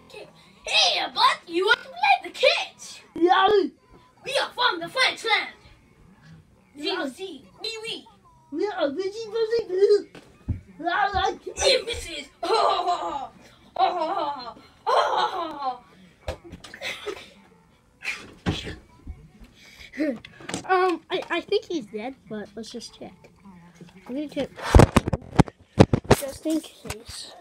Hey, bud, you want to play the kids? No. We are from the French land. No. See, oui. No, Hey, Mrs. Oh, oh, oh, oh. I think he's dead, but let's just check. I'm gonna check just in case.